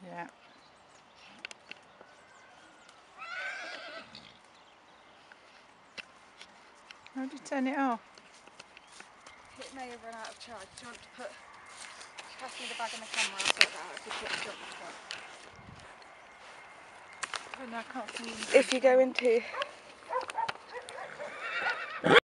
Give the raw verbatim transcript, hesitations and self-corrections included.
Yeah. How do you turn it off? It may have run out of charge. Do you want to put... Pass me the bag and the camera, I'll sort that out if you put it on. Oh, no, I can't see. If you go into